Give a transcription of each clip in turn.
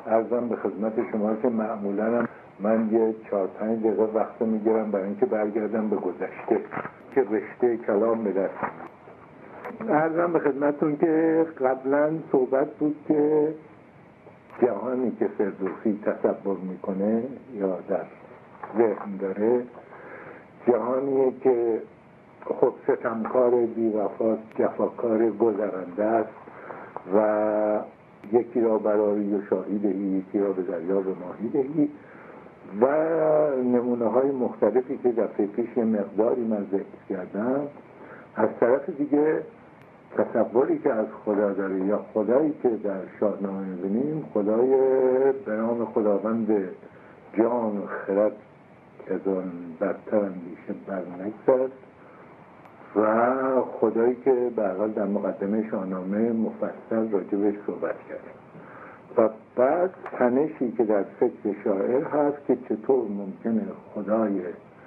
عرضم به خدمت شما که معمولا من یه 4-5 دقیقه وقت میگیرم برای اینکه برگردم به گذشته که رشته کلام به دست عرضم به خدمتون که قبلا صحبت بود که جهانی که فردوسی تصور میکنه یا در ذهن داره جهانیه که خود ستمکار بی‌وفاست، جفاکار گذرنده است و یکی را برای شاهی دهی، یکی را به دریا به ماهی دهی و نمونه های مختلفی که دفعه پیش مقداری من ذکر کردم. از طرف دیگه تصوری که از خدا داره یا خدایی که در شاهنامه می‌بینیم خدای به نام خداوند جان و خرد از آن برتر اندیشه برنگذرد و خدایی که به هر حال در مقدمه شاهنامه مفصل راجبش صحبت کرده و بعد تنشی که در فکر شاعر هست که چطور ممکنه خدای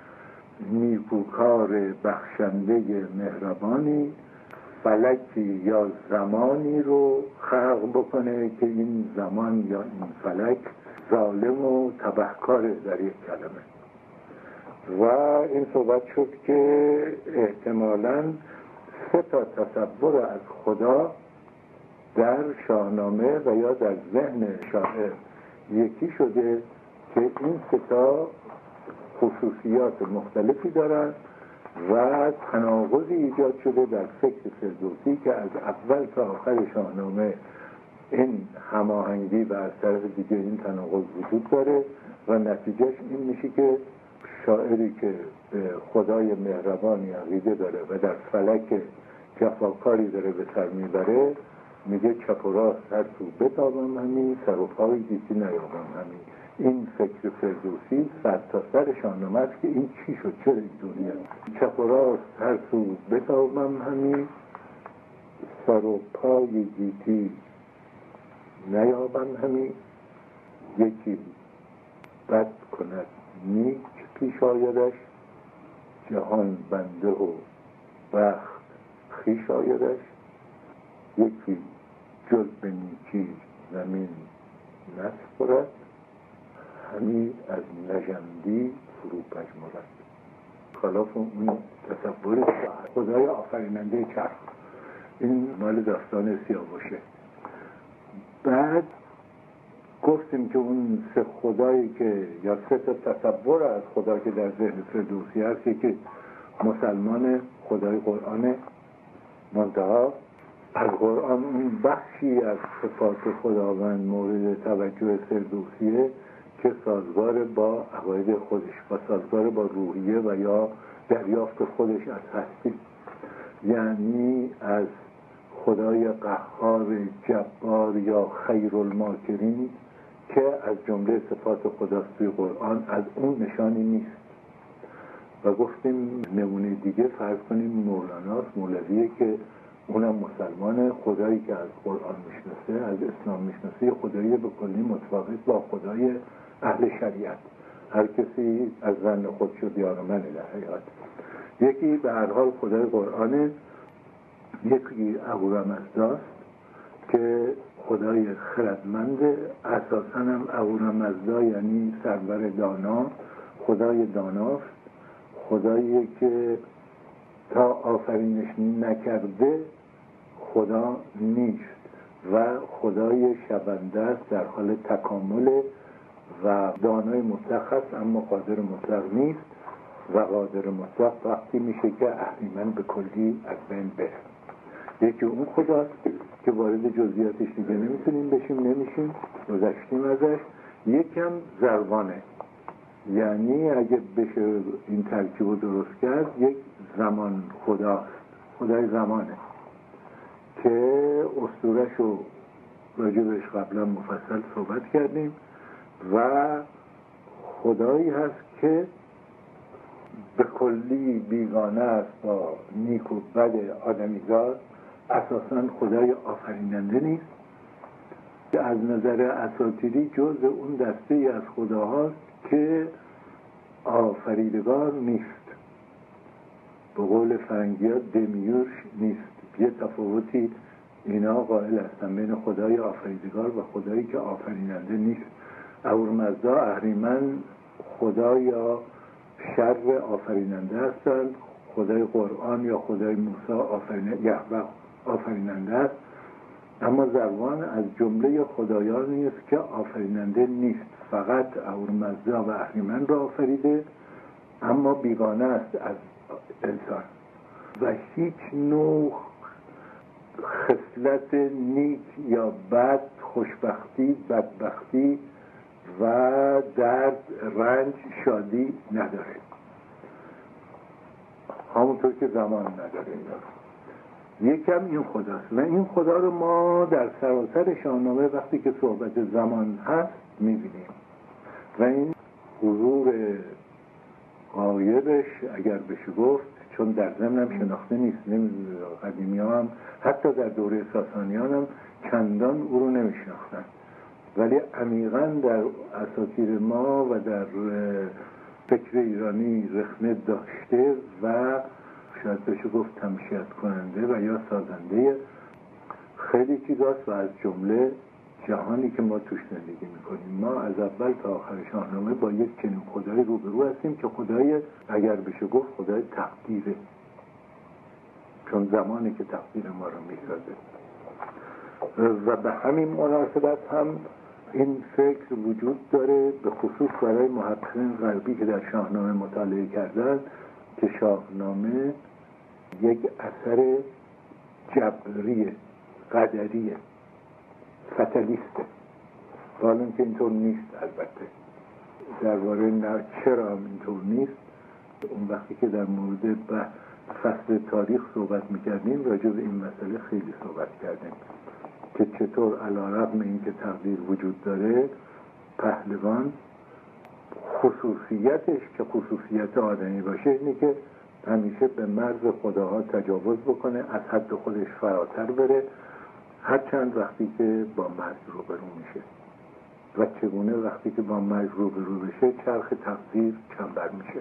نیکوکار بخشنده مهربانی فلکی یا زمانی رو خلق بکنه که این زمان یا این فلک ظالم و تبهکار در یک کلمه. و این صحبت شد که احتمالاً 3 تصور از خدا در شاهنامه و یا در ذهن شاعر یکی شده که این 3 خصوصیات مختلفی دارن و تناقضی ایجاد شده در فکر فردوسی که از اول تا آخر شاهنامه این هماهنگی و از طرف دیگه این تناقض وجود داره و نتیجهش این میشه که شاعری که به خدای مهربانی عقیده داره و در فلک جفاکاری داره به سر میبره میگه چپ و راست هر سو بتابم همی سر و پای گیتی نیابم همی. این فکر فردوسی سر تا سر شاهنامه است که این چی شد چرا اینطوریه. چپ و راست هر سو بتابم همی سر و پای گیتی نیابم همی یکی بد کند نیک پیش آیدش جهان بنده و بخت خویش آیدش یکی جز به نیکی زمین نسپرد همی از نژندی فرو پژمرد. خلاف اون تصور خدای آفریننده چرخ این مال داستان سیاوشه. بعد گفتیم که اون 3 خدایی که یا 3 تصور از خدا که در ذهن فردوسی هست که مسلمان خدای قرآن منتها از قرآن اون بخشی از صفات خداوند مورد توجه فردوسیه که سازگار با عقاید خودش و سازگار با روحیه و یا دریافت خودش از هستی، یعنی از خدای قهار جبار یا خیرالماکرین که از جمله صفات خداست توی قرآن از اون نشانی نیست. و گفتیم نمونه دیگه فرض کنیم مولاناست، مولویه که اونم مسلمان خدایی که از قرآن میشناسه از اسلام میشناسه خدایی به کلی متفاوت با خدای اهل شریعت. هر کسی از زن خودشو بیارمنه در حیات. یکی به هر حال خدای قرآنه، یکی اهورامزداست که خدای خردمنده، اساساً هم اهورامزدا یعنی سرور دانا، خدای داناست، خدایی که تا آفرینش نکرده خدا نیست و خدای شونده است، در حال تکامل و دانای مطلق هست اما قادر مطلق نیست و قادر مطلق وقتی میشه که اهریمن به کلی از بین بره. یکی اون خداست که وارد جزئیاتش دیگه نمیتونیم بشیم، نمیشیم، گذشتیم ازش. یکم زروانه، یعنی اگه بشه این ترکیب رو درست کرد یک زمان خداست، خدای زمانه که اسطوره‌ش رو راجبش قبلا مفصل صحبت کردیم و خدایی هست که به کلی بیگانه است با نیک و بد آدمیزاد، اساساً خدای آفریننده نیست که از نظر اساطیری جز اون دسته از خداهاست که آفریدگار نیست. به قول فرنگی ها دمیورش نیست. یه تفاوتی اینا قائل هستن بین خدای آفریدگار و خدایی که آفریننده نیست. اهورامزدا، اهریمن خدا یا شر آفریننده هستند، خدای قرآن یا خدای موسی یهوه آفریننده است، اما زروان از جمله خدایانی است که آفریننده نیست. فقط اهورامزدا و اهریمن را آفریده، اما بیگانه است از انسان و هیچ نوع خصلت نیک یا بد، خوشبختی، بدبختی و درد، رنج، شادی نداره، همونطور که زمان نداره. یکم این خداست و این خدا رو ما در سراسر شاهنامه وقتی که صحبت زمان هست میبینیم و این حضور غایبش اگر بشه گفت، چون در ضمن هم شناخته نیست، قدیمی ها هم حتی در دوره ساسانیان هم چندان او رو نمیشناختن، ولی عمیقاً در اساطیر ما و در فکر ایرانی رخنه داشته و شاید بشه گفت تمشیت کننده و یا سازنده خیلی چیزاست و از جمله جهانی که ما توش زندگی میکنیم. ما از اول تا آخر شاهنامه با یک چنین خدای روبرو هستیم که خدای اگر بشه گفت خدای تقدیره، چون زمانی که تقدیر ما رو میسازه و به همین مناسبت هم این فکر وجود داره، به خصوص برای محققین غربی که در شاهنامه مطالعه کردن، که شاهنامه یک اثر جبریه، قدریه، فتالیسته. حالا که اینطور نیست، البته درباره چرا هم اینطور نیست، اون وقتی که در مورد فصل تاریخ صحبت میکردیم راجع به این مسئله خیلی صحبت کردیم که چطور علیرغم اینکه تقدیر وجود داره، پهلوان خصوصیتش که خصوصیت آدمی باشه اینه که همیشه به مرز خداها تجاوز بکنه، از حد خودش فراتر بره، هرچند وقتی که با مرز روبرو میشه و چگونه وقتی که با مرز روبرو بشه چرخ تقدیر چنبر میشه.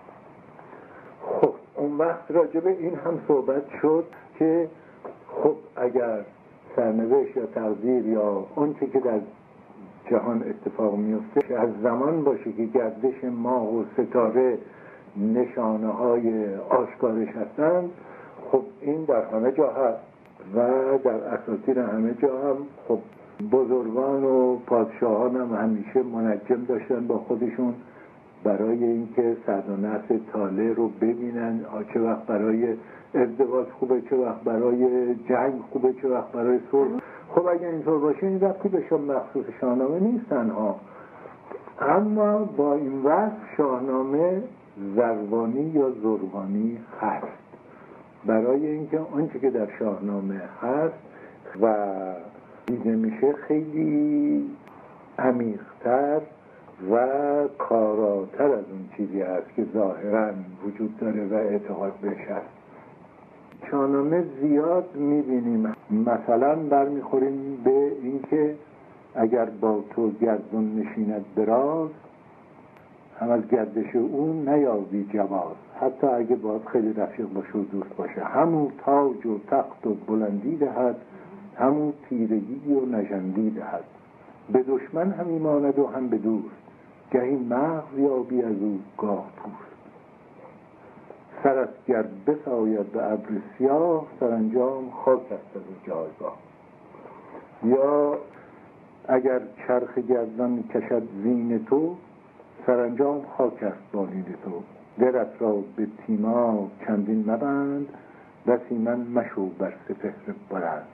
خب اون وقت راجع به این هم صحبت شد که خب اگر سرنوشت یا تقدیر یا آنچه که در جهان اتفاق میفته از زمان باشه که گردش ماه و ستاره نشانه های آشکارش هستند، خب این در همه جا هست و در اساطیر همه جا هم خب بزرگان و پادشاهان هم همیشه منجم داشتن با خودشون برای اینکه سرد و نحس طالع رو ببینن، چه وقت برای ازدواج خوبه، چه وقت برای جنگ خوبه، چه وقت برای صلح. خب اگر اینطور باشه این وقتی بشه مخصوص شاهنامه نیستن ها، اما با این وقت شاهنامه زروانی یا زروانی هست، برای اینکه آنچه که در شاهنامه هست و دیده میشه خیلی عمیق‌تر و کاراتر از اون چیزی هست که ظاهراً وجود داره و اعتقاد بهش هست. شاهنامه زیاد میبینیم مثلا برمیخوریم به اینکه اگر با تو گردون نشیند دراز، هم از گردش اون نیابی جواز، حتی اگه باید خیلی رفیق باشه و دوست باشه، همون تاج و تخت و بلندی دهد، همون تیرگی و نژندی دهد، به دشمن هم ایماند و هم به دوست، گهی مغز یابی از او گاه پوست، سرت گر بساید به ابر سیاه، سرانجام خاک است از جایگاه. یا اگر چرخ گردان کشد زین تو، سرانجام خاک است بالین تو، درت را به تیما چندین مبند، بسی من مشو بر سپهر بلند،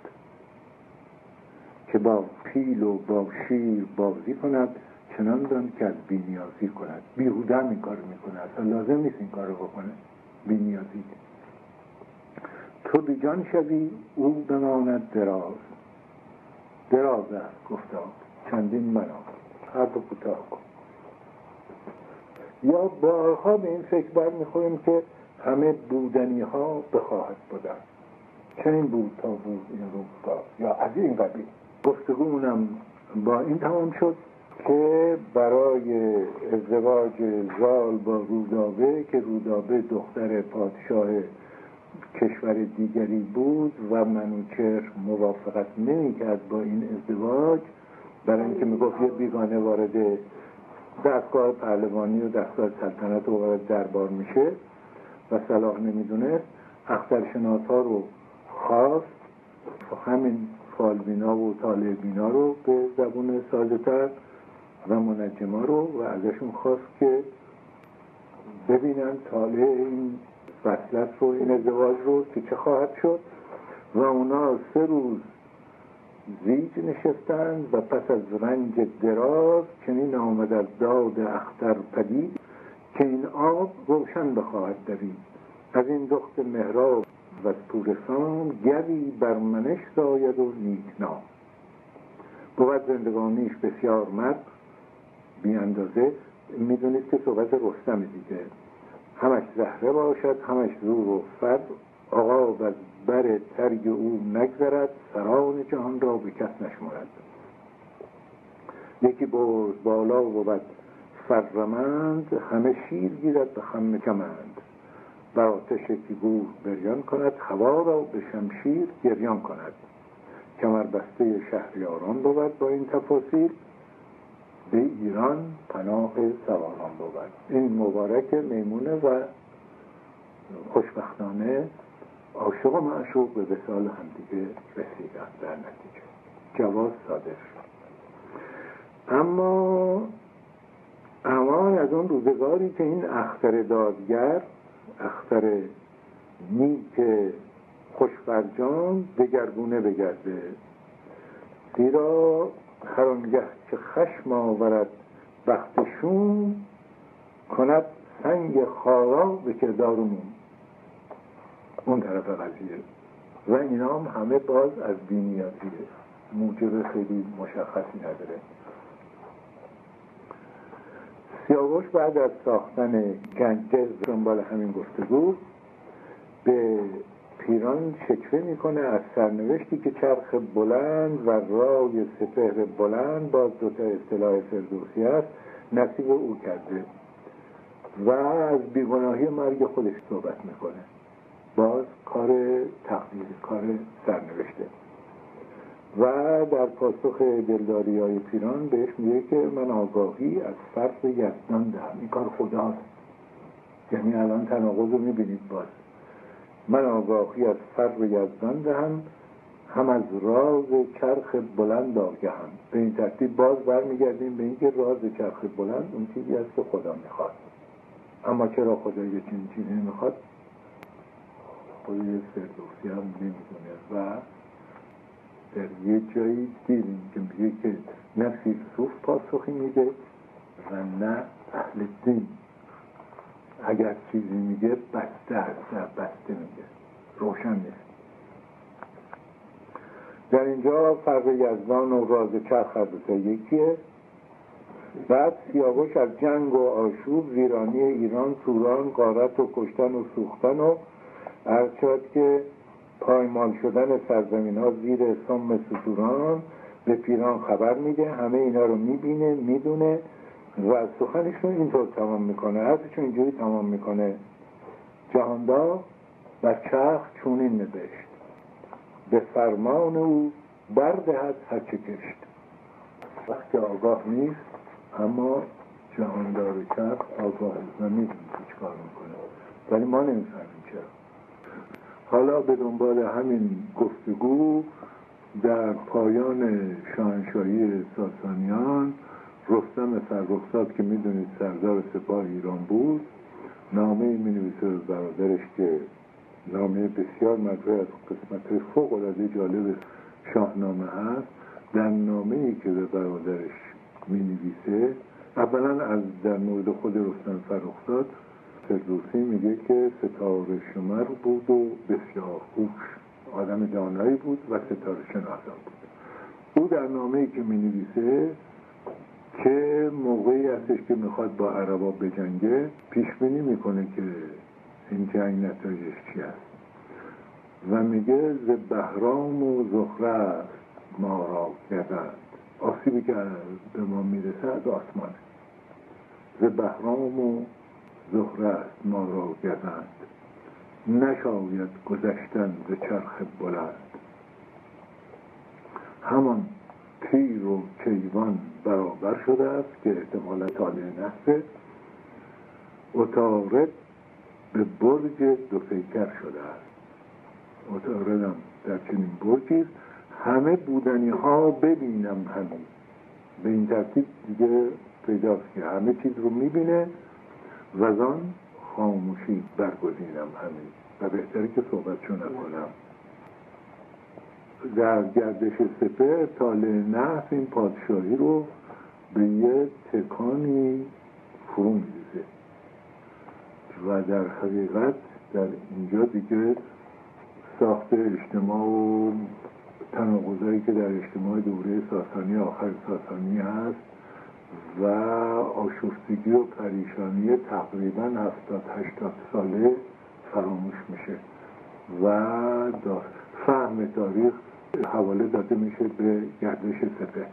که با پیل و با شیر بازی کند، چنان دان که از بی‌نیازی کند. بیهوده این کار میکنه، اصلا لازم نیست این کار رو بکنه، بی‌نیازی. تو بی جان شوی او بماند دراز، دراز است گفتار چندین منام، حرف کوتاه کن. یا بارها به این فکر برمیخوریم که همه بودنی ها بخواهد بودن، چنین بود تا بود این روزگار، یا از این قبیل. گفتگومونم با این تمام شد که برای ازدواج زال با رودابه، که رودابه دختر پادشاه کشور دیگری بود و منوچهر موافقت نمی‌کرد با این ازدواج، برای اینکه میگفت یه بیگانه وارد دستگاه پهلوانی و دستگاه سلطنت و وارد دربار میشه و صلاح نمیدونست، اخترشناس‌ها رو خواست، همین فالبینا و طالع‌بینا رو به زبون ساده‌تر و منجما رو، و ازشون خواست که ببینن طالع این وصلت رو، این ازدواج رو که چه خواهد شد. و اونا 3 روز زیج نشستند و پس از رنج دراز چنین آمد از داد اختر پدید که این آب روشن بخواهد دوید. از این دخت مهراب و از پورسان گوی بر منش زاید و نیکنام. بود زندگانیش بسیار مرد بی اندازه. میدونید که صحبت رستم دیگه، همش زهره باشد همش زور و فر، آقا از بر ترگ او نگذرد، سران جهان را به کس نشمرد. یکی بالا بود فرمند، همه شیر گیرد به خم کمند. بر آتش یکی گور بریان کند، هوا را به شمشیر گریان کند. کمر بسته شهریاران بود با این تفاصیل، به ایران پناه سواران بود. این مبارک میمونه و خوشبختانه عاشق و معشوق به وصال همدیگه رسیدن. در نتیجه جواز صادر شد. اما امان از اون روزگاری که این اختر دادگر، اختر نیک خوشفرجام دگرگونه بگرده. زیرا هر آنگه که خشم آورد بخت شوم، کند سنگ خارا به کردار موم. اون طرف قضیه و اینا هم همه باز از بی‌نیازیه، موجب خیلی مشخصی نداره. سیاوش بعد از ساختن گنجه دنبال همین گفتگو به پیران شکوه میکنه از سرنوشتی که چرخ بلند و رای سپهر بلند، باز دوتا اصطلاح فردوسی است، نصیب او کرده و از بیگناهی مرگ خودش صحبت میکنه. باز کار تقدیر، کار سرنوشته. و در پاسخ دلداری های پیران بهش میگه که من آگاهی از فضل یزدان دهم. این کار خداست. یعنی الان تناقض رو میبینید. باز من آگاهی از فضل یزدان دهم، هم از راز چرخ بلند آگهم. به این ترتیب باز برمیگردیم به اینکه راز چرخ بلند اون چیزی است که خدا میخواد. اما چرا خدا یه چیزی میخواد؟ خودی فردوسی هم نمیدونه و در یه جایی دیدیم که میگه که نه فیلسوف پاسخی میده و نه اهل دین. اگر چیزی میگه بسته است، بسته میگه، روشن نیست. در اینجا فرق یزدان و راز چرخ هر دوتا یکیه. بعد سیاوش از جنگ و آشوب، ویرانی ایران، توران، غارت و کشتن و سوختن و عرض شد که پایمال شدن سرزمین ها زیر سم ستوران به پیران خبر میده. همه اینا رو میبینه، میدونه و سخنشون اینطور تمام میکنه، حرفشون اینجوری تمام میکنه: جهاندار بر چرخ چونین نبشت، به فرمان او بردهد هرچه کشت. وقتی آگاه نیست، اما جهاندار چرخ آگاه و میدونه چی کار میکنه، ولی ما نمیفهمیم چرا. حالا به دنبال همین گفتگو در پایان شاهنشاهی ساسانیان، رستم فرخزاد که میدونید سردار سپاه ایران بود، نامه می‌نویسه به برادرش که نامه بسیار مطرح از قسمت فوق‌العاده جالب شاهنامه هست. در نامه‌ای که به برادرش می‌نویسه، اولا از در مورد خود رستم فرخزاد فردوسی میگه که ستاره شمر بود و بسیار هوش، آدم دانایی بود و ستاره شناسان بود. او در نامه‌ای که می‌نویسه که موقعی هستش که میخواد با عربا بجنگه، پیش بینی میکنه که این جنگ نتایجش چی است و میگه ز بهرام و زهره است ما را گزند. آسیبی که به ما میرسه از آسمانه. ز بهرام و زهره است ما را گزند، نشاید گذشتن ز چرخ بلند. همان تیر و کیوان برابر شده است که احتمالا طالع نحسه. عطارد به برج دو پیکر شده است. عطارد هم در چنین برجی همه بودنی ها ببینم همین. به این ترتیب دیگه پیداست که همه چیز رو میبینه و از آن خاموشی برگزینم همین و بهتره که صحبتشو نکنم. در گردش سپهر طالع نحس این پادشاهی رو به یه تکانی فرو میریزه و در حقیقت در اینجا دیگه ساخت اجتماع و تناقضایی که در اجتماع دوره ساسانی آخر ساسانی هست و آشفتگی و پریشانی تقریبا 70-80 ساله فراموش میشه و فهم تاریخ حواله داده میشه به گردش سپهر.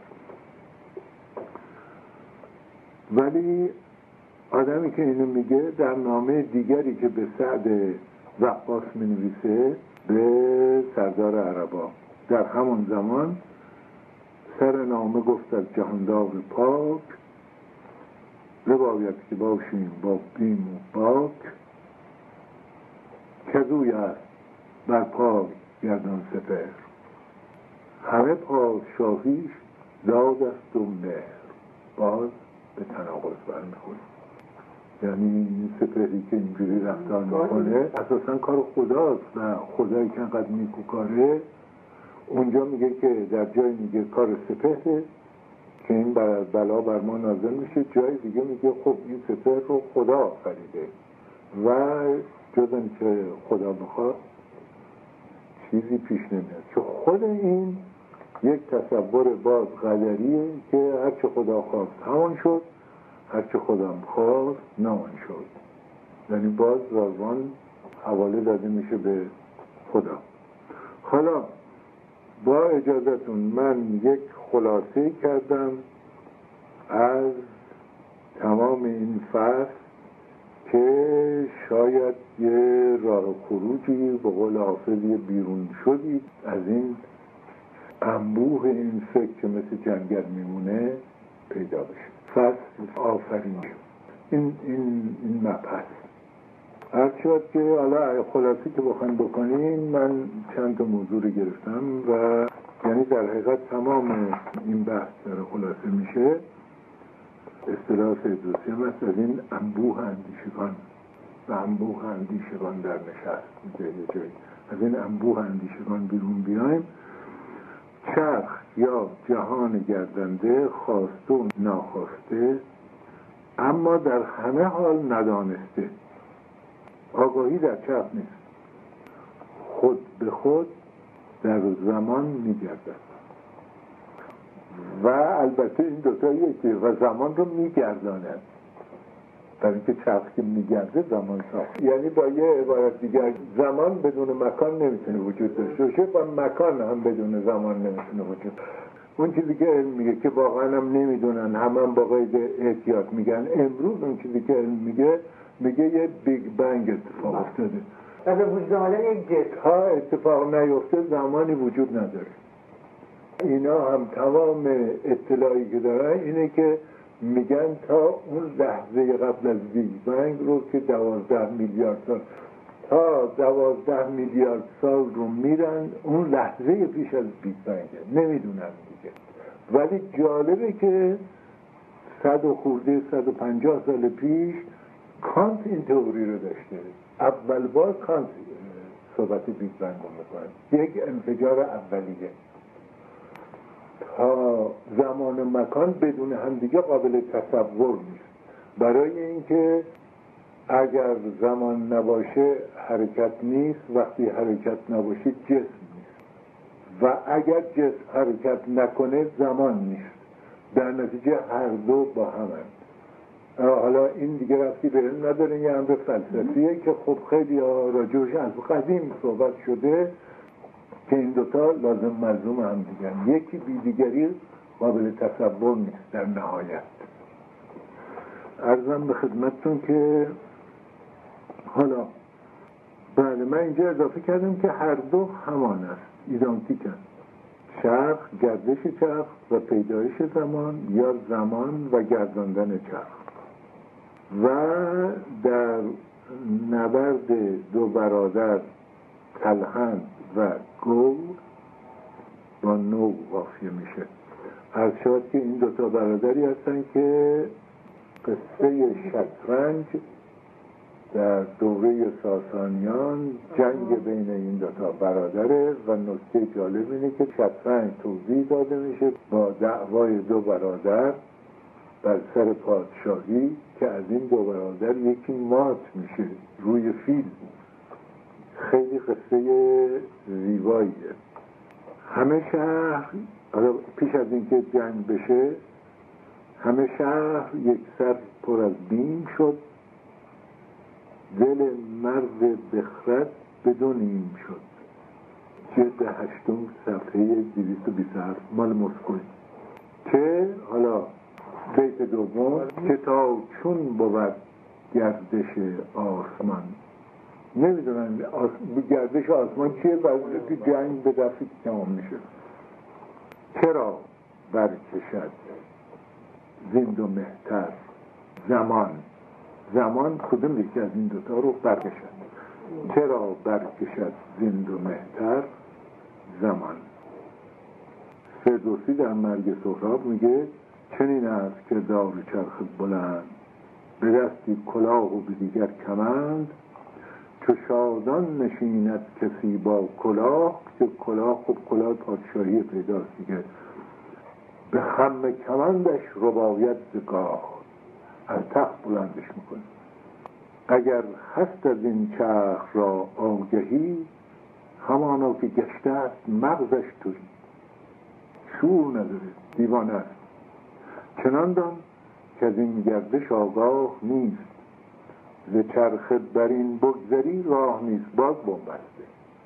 ولی آدمی که اینو میگه در نامه دیگری که به سعد وقاص مینویسه به سردار عربا در همون زمان سر نامه گفت از جهاندار پاک بباید که باشیم با بیم و باک کزوی است بر پای گردان سپهر همه پادشاهیش داد است و مهر. باز به تناقض برمیخوره. یعنی این سپهری که اینجوری رفتار میکنه اساسا کار خداست و خدایی که انقدر نیکوکاره اونجا میگه که در جای میگه کار سپهره که این بلا بر ما نازل میشه، جای دیگه میگه خب این سپهر رو خدا آفریده و جز این که خدا بخواد چیزی پیش نمیاد. که خود این یک تصور باز قدریه که هرچه خدا خواست همان شد، هرچه خدا خواست نمان شد. یعنی باز رازوان حواله داده میشه به خدا. حالا با اجازتون من یک خلاصه کردم از تمام این فصل که شاید یه راه خروجی به قول حافظ بیرون شدی از این انبوه این فکر که مثل جنگل میمونه پیدا بشه. فصل آفرین این مبحث هرچند که حالا خلاصی که بخوایم بکنیم من چند تا موضوع رو گرفتم و یعنی در حقیقت تمام این بحث داره خلاصه میشه. اصطلاح فردوسی هم است از این انبوه اندیشگان و انبوه اندیشگان در نشست میگه جایی از این انبوه اندیشگان بیرون بیایم. چرخ یا جهان گردنده خواسته و ناخواسته اما در همه حال ندانسته. آگاهی در چرخ نیست، خود به خود در زمان میگردد و البته این دوتا یکی و زمان رو میگرداند. برای اینکه چرخ که میگرده زمان ساخت. یعنی با یه عبارت دیگر زمان بدون مکان نمیتونه وجود داشته باشه و مکان هم بدون زمان نمیتونه وجود. اون چیزی که علم میگه که واقعا هم نمیدونن، هم با قید احتیاط میگن امروز اون چیزی که علم میگه یه بیگ بنگ اتفاق افتاده و به وجود آمدن یک جسم تا اتفاق نیفته زمانی وجود نداره. اینا هم تمام اطلاعی که دارن اینه که میگن تا اون لحظه قبل از بیگ بنگ رو که 12 میلیارد سال تا 12 میلیارد سال رو میرن اون لحظه پیش از بیگ بنگه نمیدونن دیگه. ولی جالبه که 150 سال پیش کانت این تئوری رو داشته. اول بار کانت صحبت بیگ بنگ رو میکنه، یک انفجار اولیه. تا زمان و مکان بدون همدیگه قابل تصور نیست، برای اینکه اگر زمان نباشه حرکت نیست، وقتی حرکت نباشه جسم نیست و اگر جسم حرکت نکنه زمان نیست. در نتیجه هر دو با همند. حالا این دیگه رفتی به علم نداره، یه امر فلسفیه که خب خیلی راجعش از قدیم صحبت شده که این دوتا لازم ملزوم هم دیگن، یکی بی دیگری قابل تصور نیست. در نهایت عرضم به خدمتتون که حالا بله، من اینجا اضافه کردم که هر دو همان است، ایدانتیک است. چرخ، گردش چرخ و پیدایش زمان، یا زمان و گرداندن چرخ. و در نبرد دو برادر تلهند و گور با نو قافیه میشه. عرض شد که این دوتا برادری هستن که قصه شطرنج در دوره ساسانیان جنگ بین این دوتا برادره و نکته جالب اینه که شطرنج توضیح داده میشه با دعوای دو برادر بر سر پادشاهی که از این دو برادر یکی مات میشه روی فیل. خیلی قصه زیباییه. همه شهر پیش از اینکه جنگ بشه همه شهر یک سر پر از بیم شد، دل مرد بخرد بدون نیم شد. جلد 8 صفحه 227 مال مسکوی. که حالا بیت دوم که تا چون بود گردش آسمان. نمیدونم گردش آسمان چیه؟ بعد که جنگ به دفعی تمام میشه. چرا برکشد زند و مهتر زمان کدوم یکی از این دوتا رو برکشد؟ چرا برکشد زند و مهتر زمان. فردوسی در مرگ سهراب میگه چنین است که دار چرخ بلند، به دستی کلاه و به دیگر کمند، چو شادان نشیند کسی با کلاه. که کلاه خب کلاه پادشاهی پیداست دیگه. به خم کمندش رباید زگاه، از تخت بلندش میکنه. اگر هست از این چرخ را آگهی، همانا که گشته است مغزش توی. شور نداره، دیوانه است. چنان دان که از این گردش آگاه نیست، ز چرخ بر این بگذری راه نیست. باز بنبسته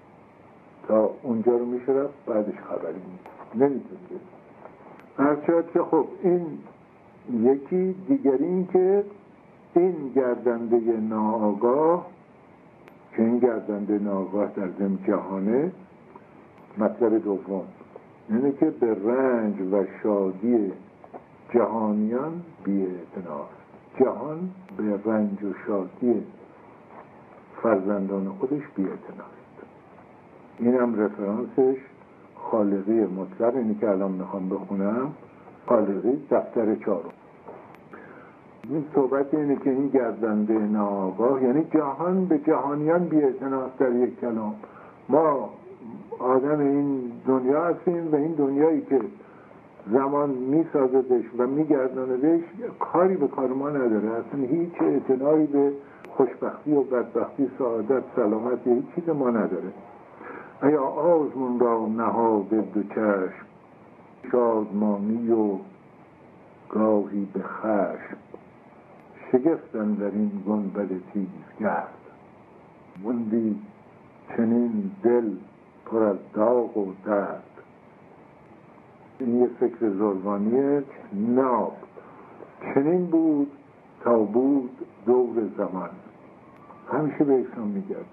تا اونجا رو میشه رفت، بعدش خبری نیست، نمیتونه. هرچند که خب این یکی دیگری این که این گردنده ناآگاه، که این گردنده ناآگاه در ضمن جهانه. مطلب دوم اینه که به رنج و شادی جهانیان بی‌اعتناست. جهان به رنج و شادی فرزندان خودش بی‌اعتناست. این هم رفرانسش خالقی مطلق، اینی که الان میخوام بخونم، خالقی دفتر 4. این صحبت اینه که این گردنده ناآگاه یعنی جهان به جهانیان بی‌اعتناست. در یک کلام ما آدم این دنیا هستیم و این دنیایی که زمان میسازدش و میگرداندش کاری به کار ما نداره. اصلا هیچ اعتنایی به خوشبختی و بدبختی، سعادت، سلامت، هیچ چیز ما نداره. ایا آزمون را نهاده دو چشم، شادمانی و گاهی به خشم. شگفتن در این گنبد تیزگرد، موندی چنین دل پر از داغ و درد. این یه فکر زربانیه. ناب چنین بود تا بود دور زمان. همیشه به یکسان میگرده.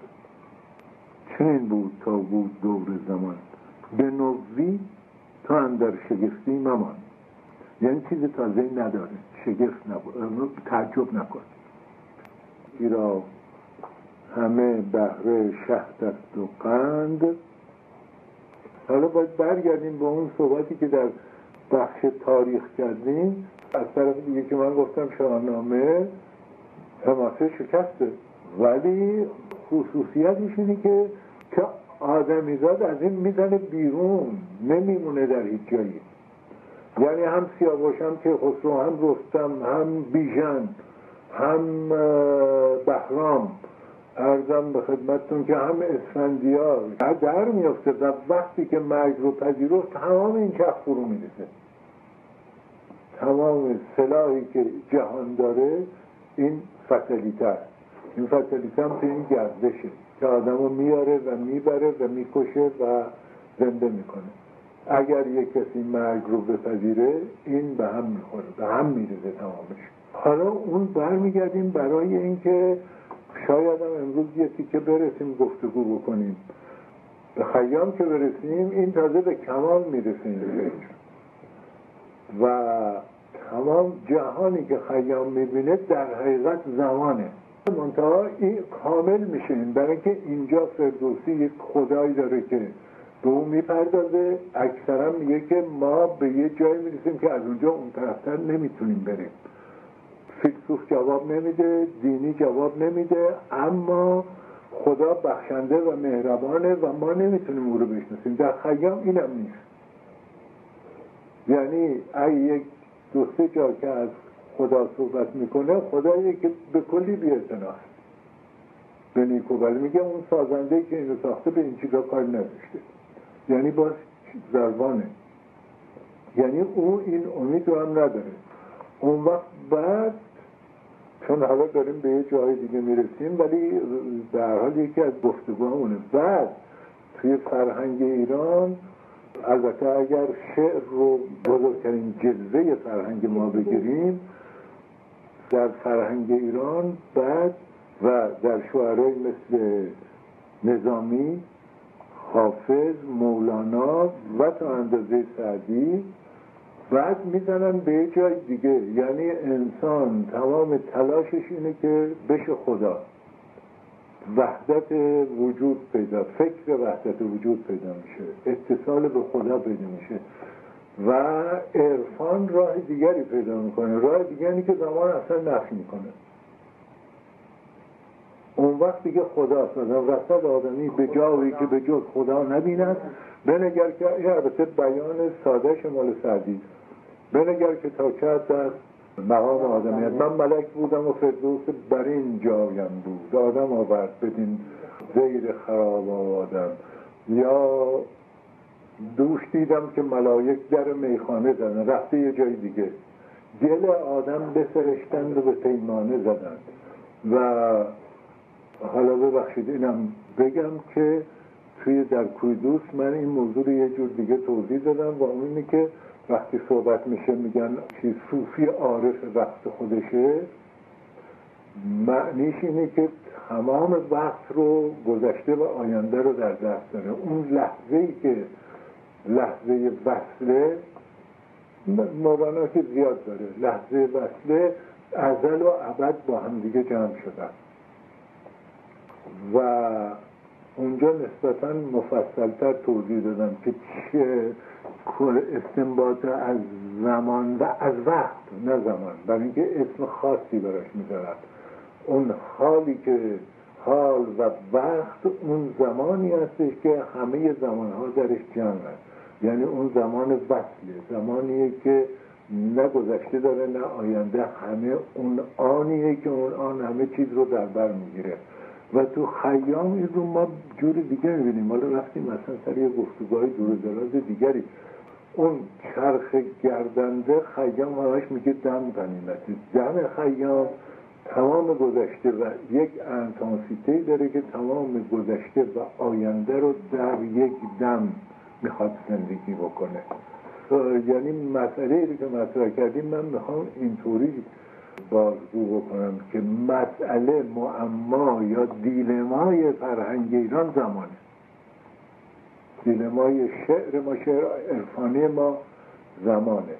چنین بود تا بود دور زمان، به نوی تو اندر شگفتی ممان. یعنی چیز تازه‌ای نداره، شگفت نبود، تعجب نکن. ایرا همه بهره شهد است و قند. حالا باید برگردیم به اون صحبتی که در بخش تاریخ کردیم. از طرف دیگه که من گفتم شاهنامه حماسه شکسته، ولی خصوصیتش اینه که آدمیزاد از این میزنه بیرون، نمیمونه در هیچ جایی. یعنی هم سیاوش، هم که خسرو، هم رستم، هم بیژن، هم بهرام، عرضم به خدمتتون که هم اسفندیار در میفته و وقتی که مرگ رو پذیرفت تمام این چرخ فرو میرسه. تمام سلاحی که جهان داره این فتالیته است. این فتالیته هم تو این گردشه که آدم رو میاره و میبره و میکشه و زنده میکنه. اگر یک کسی مرگ رو بپذیره این به هم میخوره، به هم میرزه تمامش. حالا اون برمیگردیم برای اینکه شاید هم امروز یه تیکه برسیم گفتگو بکنیم. به خیام که برسیم این تازه به کمال میرسیم و تمام جهانی که خیام میبینه در حقیقت زمانه. منتها این کامل میشه برای اینکه اینجا فردوسی یک خدایی داره که به اون میپردازه. اکثرا میگه که ما به یه جایی میرسیم که از اونجا اون طرفتر نمیتونیم بریم. فیلسوف جواب نمیده، دینی جواب نمیده، اما خدا بخشنده و مهربانه و ما نمیتونیم او رو بشناسیم. در خیام اینم نیست. یعنی اگه یک دو سه جا که از خدا صحبت میکنه، خدایی که به کلی بی‌اعتناست، به نیکوبل میگه اون سازنده که اینو ساخته به این چیزا کار نداشته، یعنی باز زربانه، یعنی او این امید رو هم نداره. اون وقت بعد چون حالا داریم به یه جای دیگه میرسیم، ولی در حال یکی از گفتگوهامونه. بعد توی فرهنگ ایران، البته اگر شعر رو بزرگترین جلوه فرهنگ ما بگیریم، در فرهنگ ایران بعد و در شعرهای مثل نظامی، حافظ، مولانا و تا اندازه سعدی بعد میزنن به یه جای دیگه. یعنی انسان تمام تلاشش اینه که بشه خدا، وحدت وجود پیدا، فکر وحدت وجود پیدا میشه، اتصال به خدا پیدا میشه و عرفان راه دیگری پیدا میکنه. راه دیگری که زمان اصلا نفی میکنه. اون وقت دیگه خداست. وسط آدمی به جایی که به جز خدا نبیند، بنگر که این البته بیان ساده شمال سعدی، بنگر که تا چه در مقام آدمیت من ملک بودم و فردوس بر این جایم بود، آدم آورد بدین زیر خراب آدم. یا دوش دیدم که ملائک در میخانه زدن، رفته یه جای دیگه، دل آدم بسرشتند و به پیمانه زدن. و حالا ببخشید اینم بگم که توی در کوی دوست من این موضوع رو یه جور دیگه توضیح دادم و اون اینه که وقتی صحبت میشه میگن که صوفی عارف وقت خودشه، معنیش اینه که تمام وقت رو، گذشته و آینده رو در دست داره. اون لحظه‌ای که لحظه وصله، مولانا که زیاد داره، لحظه وصله ازل و ابد با هم دیگه جمع شدن و اونجا نسبتاً مفصلتر توضیح دادم که چه استنباط از زمان و از وقت، نه زمان، برای اینکه اسم خاصی براش میذارن. اون حالی که حال و وقت اون زمانی هستش که همه زمانها درش جمع هست. یعنی اون زمان وصله، زمانیه که نه گذشته داره نه آینده، همه اون آنیه که اون آن همه چیز رو در بر میگیره. و تو خیام این رو ما جور دیگه میبینیم. حالا رفتیم مثلا سر یه گفتگوهای دور و دراز دیگری، اون چرخ گردنده خیام همش میگه دم غنیمته. دم خیام تمام گذشته و یک انتانسیته داره که تمام گذشته و آینده رو در یک دم میخواد زندگی بکنه. یعنی مسئله رو که مطرح کردیم من میخوام اینطوری بازگو بکنم که مسئله، معما یا دیلمای فرهنگ ایران زمانه. دیلمای شعر ما، شعر عرفانی ما زمانه.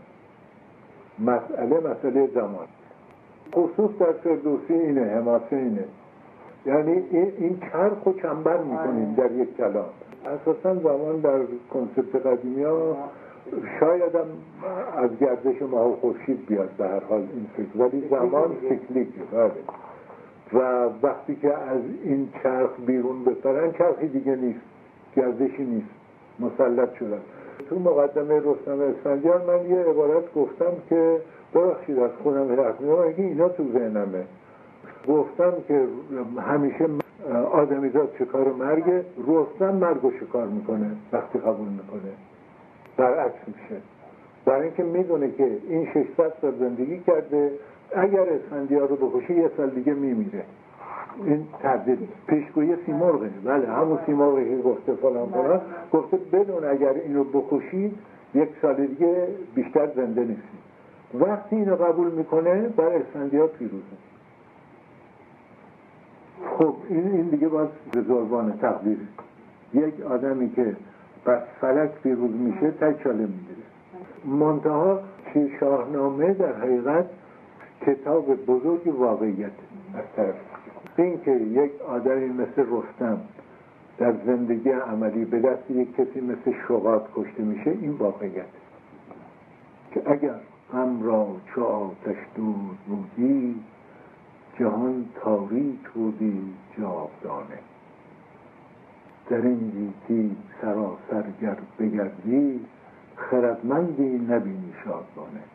مسئله زمان. خصوص در فردوسی اینه، حماسه اینه. یعنی این چرخ رو چنبر میکنیم در یک کلام. اساسا زمان در کنسپت قدیمی ها شاید هم از گردش ماه و خورشید بیاد به هر حال این فکر، ولی زمان سیکلیکه. و وقتی که از این چرخ بیرون بپرن چرخی دیگه نیست، گردشی نیست، مسلط شدن. تو مقدمه رستم اسفندیار من یه عبارت گفتم که ببخشید از خودم حرف میزنم، اگه اینا تو ذهنمه. گفتم که همیشه آدمیزاد شکار مرگه، رستم مرگو شکار میکنه وقتی قبول میکنه، برعکس میشه. برای اینکه میدونه که این 600 سال زندگی کرده، اگر اسفندیار رو بکشه یه سال دیگه میمیره. این تردید پیشگویی سیمرغه. بله همون سیمرغی که گفته فلان گفته بدون اگر اینو بکشید یک سال دیگه بیشتر زنده نیستی. وقتی اینو قبول میکنه بر اسفندیار پیروزه. خب این دیگه باید به زربان تقدیر، یک آدمی که بس فلک پیروز میشه تکاله میگیره. منتها شاهنامه در حقیقت کتاب بزرگ واقعیت از طرف این که یک آدمی مثل رستم در زندگی عملی به دست یک کسی مثل شغاد کشته میشه، این واقعیت که اگر غم را چو آتش دور بودی، جهان تاریک بودی جاودانه. در این گیتی سراسر گر بگردی، خردمندی نبینی شادمانه.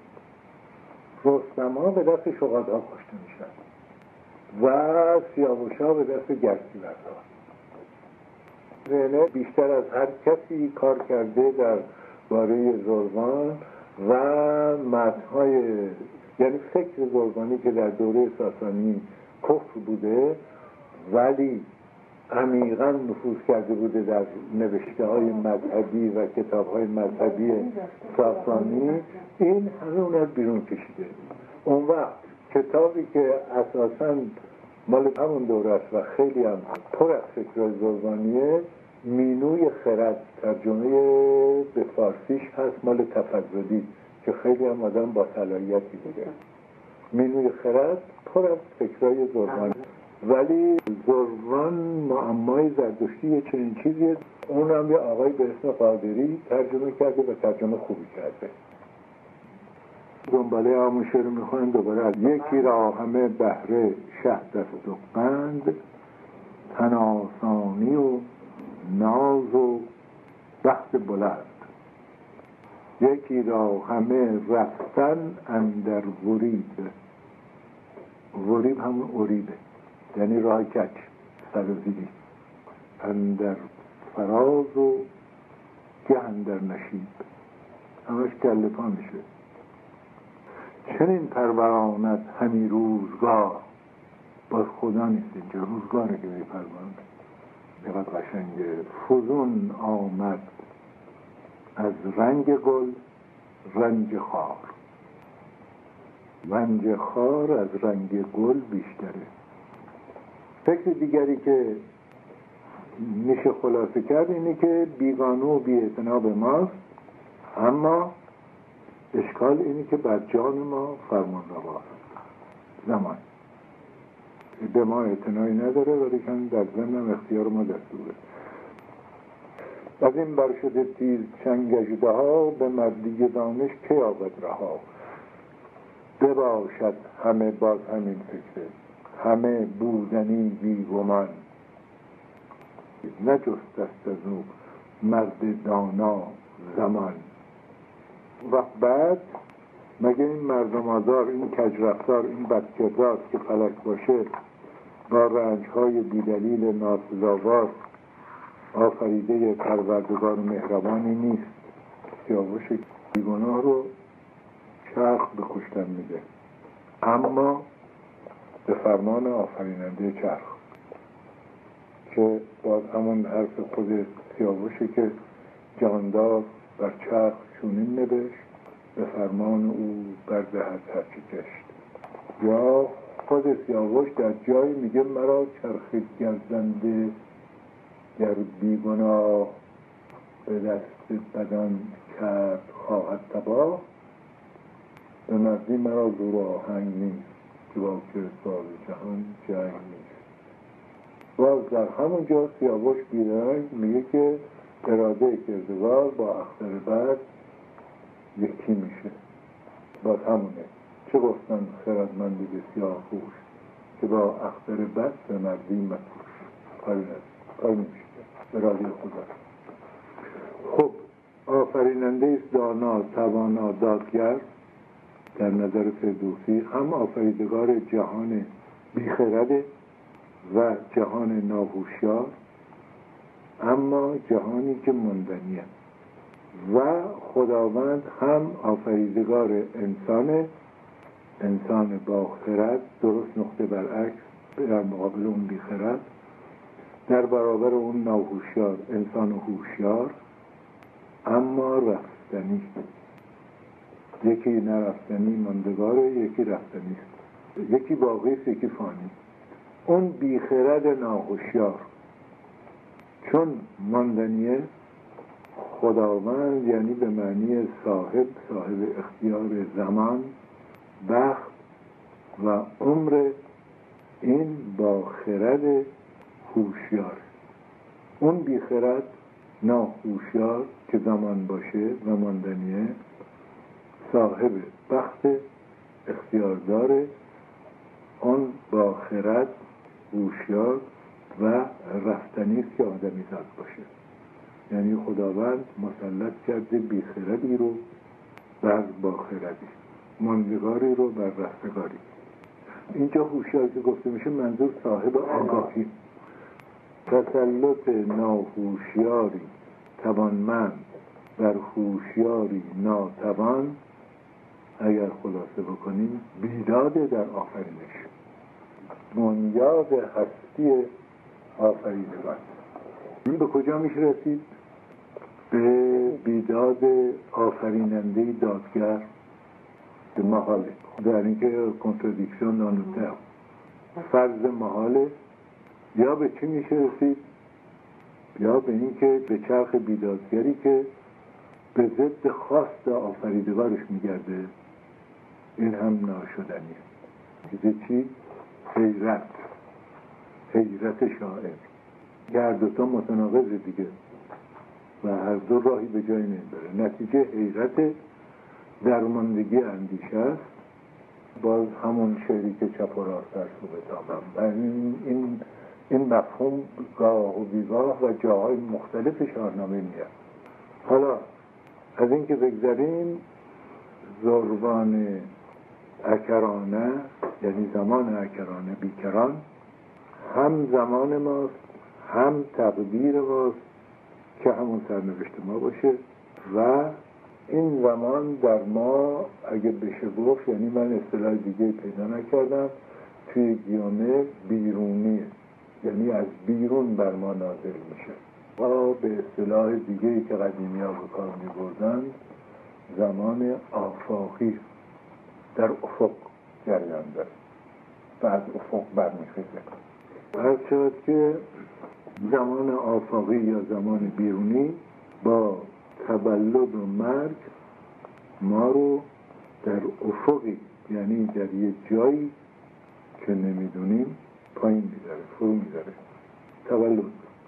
رستم ها به دست شغادها کشته میشن و سیاوش ها به دست گرگسارها. زینه بیشتر از هر کسی کار کرده در باره زربان و متن‌های، یعنی فکر زربانی که در دوره ساسانی کفر بوده ولی عمیقاً نفوذ کرده بوده در نوشته‌های مذهبی و کتاب‌های مذهبی ساسانی، این همون رو بیرون کشیده. اون وقت کتابی که اساساً مال همون دوره است و خیلی هم پر از فکر زربانیه، مینوی خرد، ترجمه به فارسیش هست مال تفضلی که خیلی هم آدم با صلاحیتی بوده. مینوی خرد پر از فکرهای زربانی، ولی زربان معمای زردشتی چنین چیزیه. اون هم یه آقای به اسم قادری ترجمه کرده و ترجمه خوبی کرده. دنباله همون شعر میخوایم دوباره. از یکی را همه بهره شهد است و قند، تن آسانی و ناز و بخت بلند. یکی را همه رفتن اندر وریب، وریب همون اوریبه یعنی راه کج، سرزیری. اندر فراز و گه اندر نشیب، همش کله پا میشه. چنین پروراند همی روزگار، باز خدا نیست اینجا، روزگاره که بی پروراند. دقیق قشنگه. فزون آمد از رنگ گل رنج خار، رنج خار از رنگ گل بیشتره. فکر دیگری که میشه خلاصه کرد اینه که بیگانه و بی‌اعتنا به ماست، اما اشکال اینه که بر جان ما فرمان رواست. زمان به ما اعتنایی نداره ولی کن در ضمن اختیار ما دستوره. از این بر شده تیز چنگ اژدها، به مردی دانش که یابد رها. بباشد همه باز همین فکره، همه بودنی بی گمان. نجست است از او مرد دانا زمان. و بعد مگه این مردم آزار، این کجرفتار، این بدکردار که فلک باشه با رنجهای بیدلیل ناسزاوار آفریده پروردگار مهربانی نیست؟ سیاوش بیگناه رو چرخ به کشتن میده، اما به فرمان آفریننده چرخ که باز همون حرف خود سیاوشه که جاندار بر چرخ چونین نبشت، به فرمان او بردهد هرچی کشت. یا خود سیاوش در جایی میگه مرا چرخ گردنده گر بیگناه، به دست بدان کرد خواهد تباه. به مردی مرا زور آهنگ نیست، که با کردگار جهان جنگ نیست. باز در همون جا سیاوش بیرنگ میگه که اراده کردگار با اختر بعد یکی میشه. باز همونه، چه گفتن خردمندی بسیار خوش، که با اختر بعد به مردی مکوش. کاری نمیشه، اراده خدا. خب آفریننده است دانا توانا دادگر، در نظر فردوسی هم آفریدگار جهان بیخرده و جهان ناهوشیار، اما جهانی که ماندنیه. و خداوند هم آفریدگار انسان با خرد، درست نقطه برعکس در مقابل اون بیخرد، در برابر اون ناهوشیار انسان هوشیار اما رفتنی. یکی نرفتنی ماندگاره، یکی رفتنی است، یکی باقی است، یکی فانی. اون بیخرد ناهوشیار، چون ماندنیه خداوند یعنی به معنی صاحب اختیار زمان، بخت و عمر، این با خرد هوشیار. اون بیخرد ناهوشیار که زمان باشه و ماندنیه صاحب بخت اختیار داره، اون با خرد هوشیار و رفتنی است که آدمی زاد باشه. یعنی خداوند مسلط کرده بیخردی رو بر با خردی، ماندگاری رو بر رفتگاری. اینجا هوشیار که گفته میشه منظور صاحب آگاهی. تسلط ناهوشیاری توانمند بر هوشیاری ناتوان، اگر خلاصه بکنیم بیداد در آفرینش، بنیاد هستی آفریدگار. این به کجا میشه رسید؟ به بیداد آفریننده دادگر، به محاله، در اینکه کنترادیکشن نانوته فرض محاله. یا به چی میشه رسید؟ یا به این که به چرخ بیدادگری که به ضد خواست آفریدگارش میگرده، این هم ناشدنیه. چیزی چی؟ حیرت شاعر که هر دوتا متناقضه دیگه و هر دو راهی به جایی نمیبره. نتیجه حیرت درماندگی اندیشه است. باز همون شعری که چپ و راست در سو بتابم و این مفهوم گاه و بیگاه و جاهای مختلف شاهنامه میاد. حالا از این که بگذاریم، زربان اکرانه یعنی زمان اکرانه بیکران هم زمان ماست هم تقدیر ماست که همون سرنوشت ما باشه و این زمان در ما اگه بشه گفت، یعنی من اصطلاح دیگه پیدا نکردم، توی گیومه بیرونیه، یعنی از بیرون بر ما نازل میشه. و به اصطلاح دیگه‌ای که قدیمی ها به کار می‌بردن زمان آفاقی، در افق جریان داره و از افق برمیخیزه. هر چقدر که زمان آفاقی یا زمان بیرونی با تولد و مرگ ما رو در افقی، یعنی در یه جایی که نمیدونیم پایین میذاره، فرو میذاره، تولد،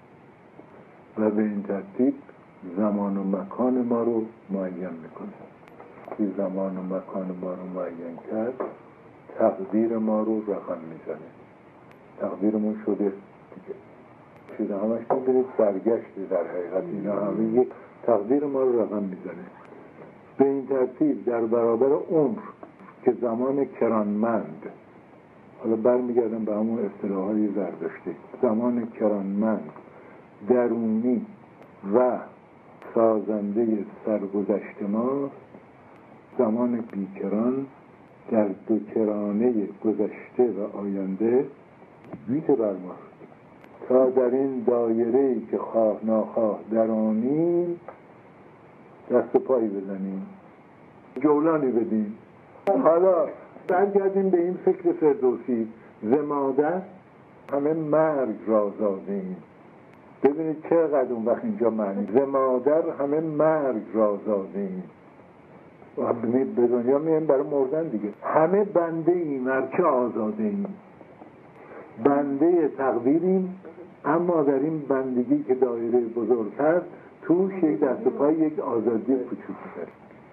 و به این ترتیب زمان و مکان ما رو معین میکنه. که زمان و مکان ما رو معین کرد، تقدیر ما رو رقم میزنه. تقدیرمون شده دیگه، چیزا همش میبینید برگشته، در حقیقت اینا همه یک تقدیر ما رو رقم میزنه. به این ترتیب در برابر عمر که زمان کرانمند، حالا برمیگردم به همون اصطلاحات زردشتی، زمان کرانمند، درونی و سازنده سرگذشت ما، زمان بیکران در دو کرانه گذشته و آینده بیت بر ماست. تا در این دایره‌ای که خواه ناخواه درانیم، دست و پایی بزنیم، جولانی بدیم. حالا برگردیم به این فکر فردوسی، ز مادر همه مرگ را زادیم. ببینید چقدر اون وقت اینجا معنی، ز مادر همه مرگ را زادیم. و به دنیا میایم برای مردن دیگه. همه بنده ایم ارچه آزاده ایم، بنده تقدیریم، اما در این بندگی که دایره بزرگ هست توش یک دست و پای یک آزادی کوچوکی داریم.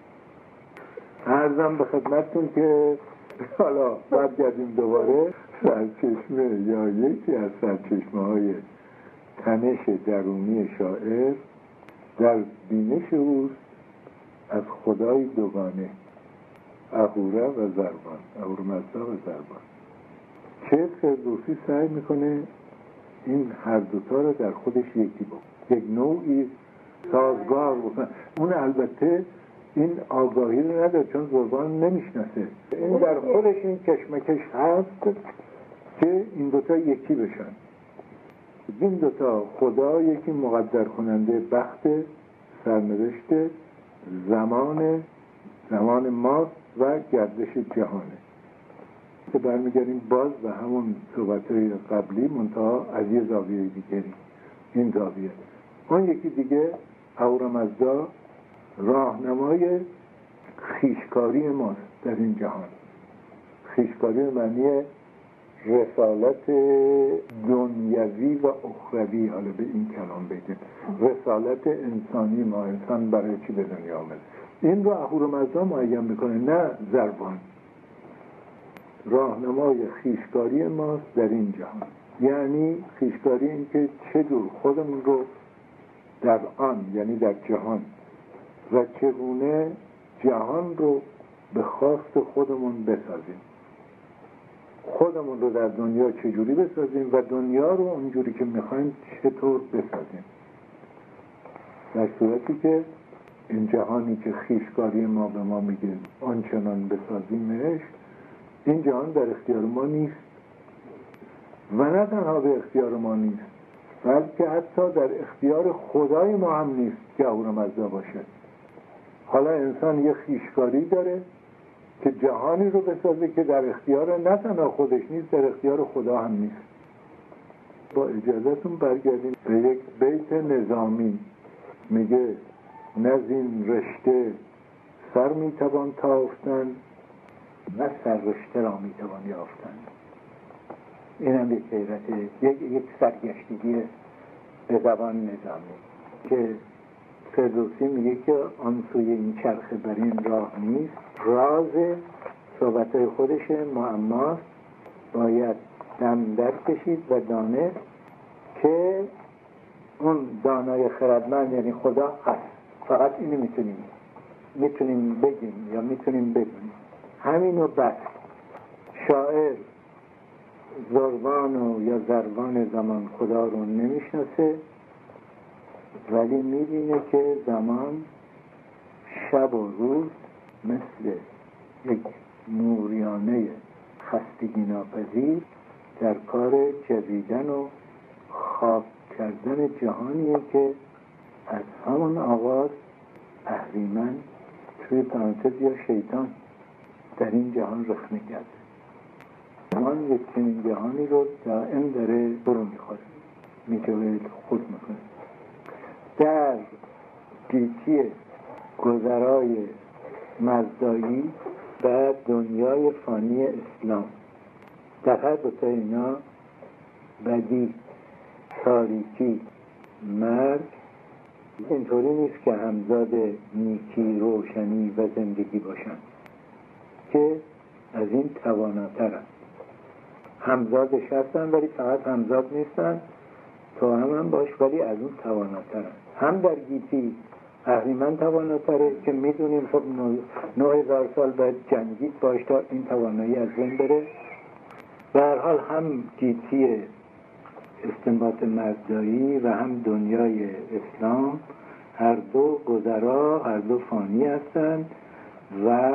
عرضم به خدمتتون که حالا برگردیم دوباره سرچشمه یا یکی از سرچشمه‌های تنش درونی شاعر در بینش اوست از خدای دوگانه، اهوره و زربان، اهورامزدا و زربان. که فردوسی سعی میکنه این هر دوتا رو در خودش یکی بود، یک نوعی سازگار بکنه. اون البته این آگاهی رو نداره چون زربان نمیشناسه. این در خودش این کشمکش هست که این دوتا یکی بشن. این دوتا خدا یکی مقدر کننده بخت، سرنوشت، زمان ماست و گردش جهانه. که برمیگردیم باز به همون صحبت‌های قبلی، منتها از یه زاویه دیگری. این زاویه اون یکی دیگه اهورامزدا راهنمای خویشکاری ماست در این جهان. خویشکاری معنی رسالت دنیوی و اخروی. حالا به این کلام بگیم رسالت انسانی ما، انسان برای چی به دنیا آمد، این رو اهورامزدا معین میکنه، نه زربان. راهنمای خویشکاری ماست در این جهان، یعنی خویشکاری این که چجور خودمون رو در آن، یعنی در جهان، و چگونه جهان رو به خواست خودمون بسازیم، خودمون رو در دنیا چجوری بسازیم و دنیا رو اونجوری که میخوایم چطور بسازیم، در صورتی که این جهانی که خویشکاری ما به ما میگه آنچنان بسازیمش، این جهان در اختیار ما نیست و نه تنها به اختیار ما نیست، بلکه حتی در اختیار خدای ما هم نیست که اهورامزدا باشه. حالا انسان یه خویشکاری داره که جهانی رو بسازه که در اختیار نه تنها خودش نیست، در اختیار خدا هم نیست. با اجازهتون برگردیم به یک بیت نظامی. میگه نزین رشته سر میتوان تافتن و سر رشته را میتوان یافتن. این هم یک حیرته، یک سرگشتگی به زبان نظامی که فردوسی میگه که آن سوی این چرخ بر این راه نیست. راز صحبتهای خودش معماست، باید دم در کشید و دانست که اون دانای خردمند یعنی خدا هست. فقط اینو میتونیم بگیم یا میتونیم بدونیم، همینو بس. شاعر زربان یا زربان زمان خدا رو نمیشناسه، ولی میبینه که زمان شب و روز مثل یک موریانه خستگی ناپذیر در کار جویدن و خاک کردن جهانیه که از همون آغاز اهریمن توی پرانتز یا شیطان در این جهان رخنه کرده. زمان یک چنین جهانی رو دائم داره برو میخوره، میجوه خود میکنه. در گیتی گذرای مزدایی و دنیای فانی اسلام، در هر دوتا اینا بدی، تاریکی، مرگ اینطوری نیست که همزاد نیکی، روشنی و زندگی باشن، که از این تواناترن. همزادش هستن ولی فقط همزاد نیستن، تو هم باش ولی از اون تواناترن. هم در گیتی اهریمن تواناتره که میدونیم خب 9000 سال باید جنگید باش تا این توانایی از بین بره. به هر حال هم گیتی استنباط مزدایی و هم دنیای اسلام هر دو گذرا، هر دو فانی هستند و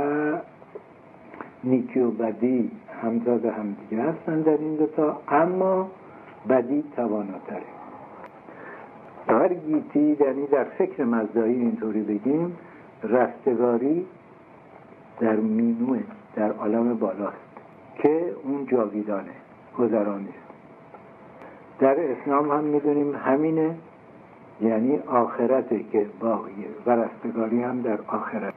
نیکی و بدی همزاد هم دیگه هستند در این دوتا، اما بدی تواناتره. در گیتی یعنی در فکر مزدایی اینطوری بگیم، رستگاری در مینوه، در عالم بالاست که اون جاویدانه، گذرانه. در اسلام هم میدونیم همینه، یعنی آخرته که باقیه و رستگاری هم در آخرت.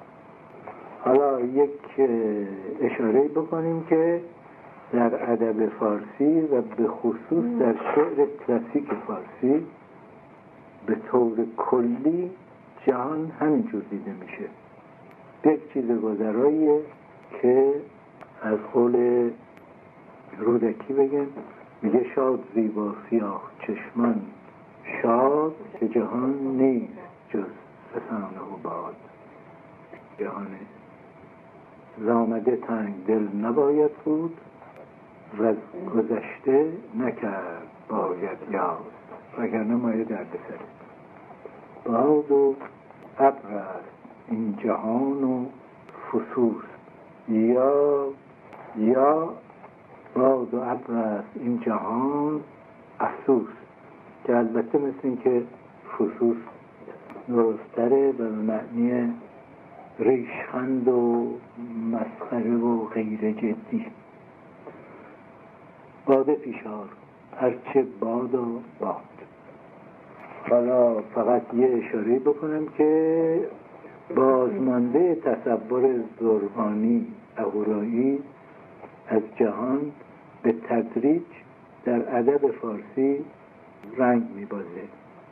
حالا یک اشاره بکنیم که در ادب فارسی و به خصوص در شعر کلاسیک فارسی به طور کلی جهان همینجور دیده میشه. یک چیز گذراییه که از قول رودکی بگم، میگه شاد زیبا سیاه چشمان شاد که جهان نیست جز فسانه و باد. جهان زامده تنگ دل نباید بود و از گذشته نکرد باید یاد، وگرنه مایه درد سره. باد و ابر است این جهان و فسوس، یا باد و ابر است این جهان افسوس، که البته مثل این که فسوس درستره به معنی ریشخند و مسخره و غیر جدی. باد فشار هرچه باد و باد. حالا فقط یه اشاره بکنم که بازمانده تصور زرقانی اهورایی از جهان به تدریج در ادب فارسی رنگ میبازه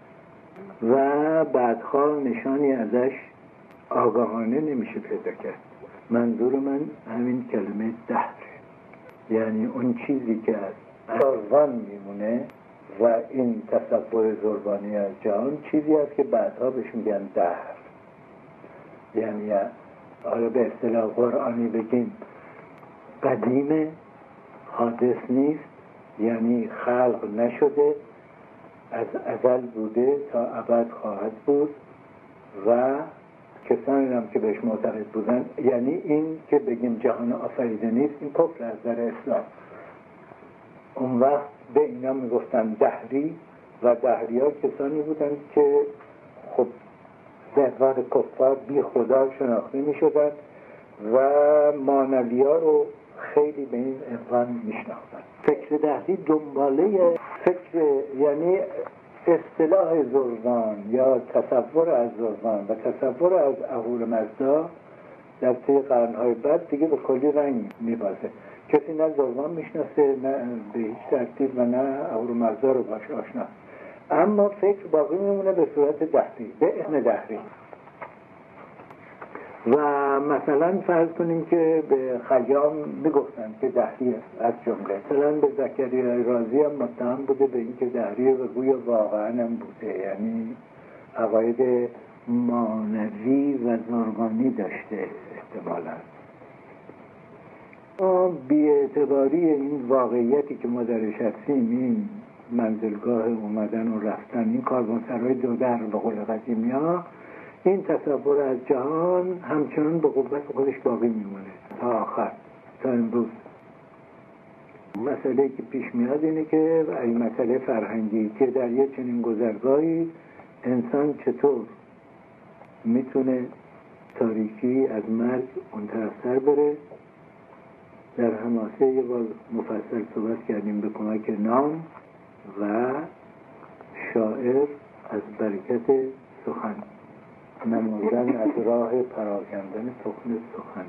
و بعدها نشانی ازش آگاهانه نمیشه پیدا کرد. منظور من همین کلمه دهره، یعنی اون چیزی که از زربان میمونه و این تصور زربانی از جهان چیزی است که بعدها بهش میگن دهر. یعنی حالا به اصطلاح قرآنی بگیم قدیم، حادث نیست، یعنی خلق نشده، از ازل بوده تا ابد خواهد بود و کسانی هم که بهش معتقد بودن، یعنی این که بگیم جهان آفریده نیست، این کفر از در اسلام. اون وقت به اینا میگفتن دهری و دهری ها کسانی بودن که خب به عنوان کفار بی خدا شناخته میشدن و مانوی ها رو خیلی به این عنوان میشناختن. فکر دهری دنباله فکر، یعنی اصطلاح زربان یا تصور از زربان و تصور از اهورامزدا در طی قرنهای بعد دیگه به کلی رنگ میبازه. کسی نه زربان میشناسه نه به هیچ ترتیب و نه اهورامزدا رو باش آشنا، اما فکر باقی میمونه به صورت دهری، به اسم دهری. و مثلا فرض کنیم که به خیام میگفتن که دهری از جمله، مثلا به زکریای رازی هم متهم بوده به این که دهری و گویا واقعا هم بوده، یعنی عقاید مانوی و زربانی داشته احتمالا. بی‌اعتباری این واقعیتی که ما درش هستیم، این منزلگاه اومدن و رفتن، این کاروانسرای دو در به قول قدیمی ها، این تصور از جهان همچنان به قوت خودش باقی میمونه تا آخر، تا امروز. مسئله که پیش میاد اینه که این مسئله فرهنگی که در یک چنین گذرگاهی انسان چطور میتونه تاریکی از مرگ اون طرفتر بره. در حماسه یه بار مفصل صحبت کردیم به کمک نام و شاعر از برکت سخن، نمودن از راه پراکندن تخم سخن.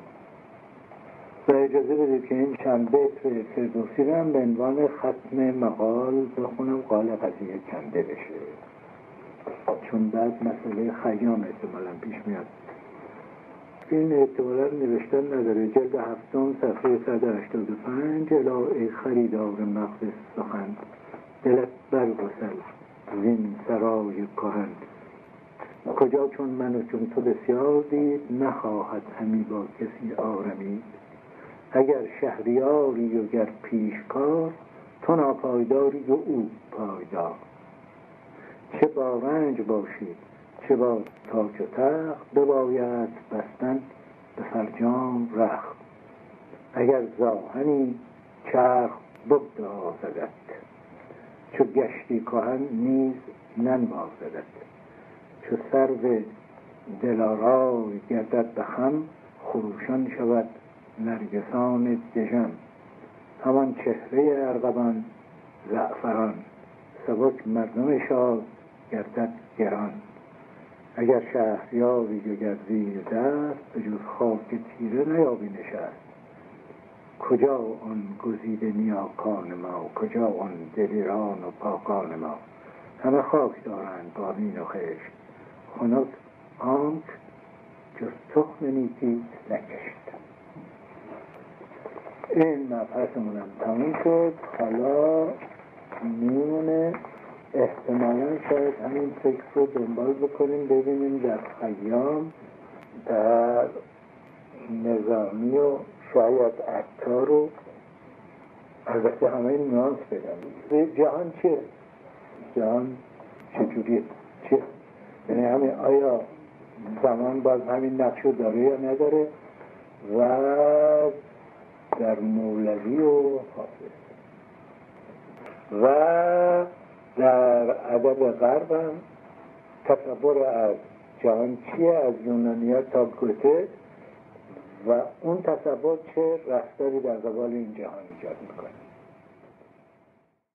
و اجازه بدید که این چند بیت فردوسی رو هم به عنوان ختم مقال بخونم، قال قضیه کنده بشه، چون بعد مسئله خیام احتمالا پیش میاد. این احتمالا نوشتن نداره. جلد 7 صفحه 185. الا ای خریدار مغز سخن، دلت برگسل زین سرای کهن. کجا چون من و چون تو بسیار دید، نخواهد همی با کسی آرمید. اگر شهریاری و گر پیشکار، تو ناپایداری و او پایدار. چه با رنج باشید چه با تاج و تخت، بباید بستن به فرجام رخت. اگر زاهنی چرخ بگدازدت، چو گشتی کهن نیز ننوازدت. چو سرو دلارای گردد به خم، خروشان شود نرگسان دژم. همان چهره ارغوان زعفران، سبک مردم شاد گردد گران. اگر شهریاری و گر زیر دست، به جز خاک تیره نیابی نشست. کجا آن گزیده نیاکان ما، کجا آن دلیران و پاکان ما. همه خاک دارند بالین و خشت، خنک آنک جز تخم نیکی نکشت. این مبحثمون هم تموم شد. حالا میمونه احتمالا شاید همین فکر رو دنبال بکنیم، ببینیم در خیام، در نظامی و شاید عطار رو، البته همه این نیانس بدم. جهان چیه؟ جهان چجوریه؟ چیه؟ یعنی همین آیا زمان باز همین نقش رو داره یا نداره؟ و در مولوی و حافظ و در ادب غرب هم تصور از جهان چیه، از یونانیا تا گوته، و اون تصور چه رفتاری در قبال این جهان ایجاد میکنه.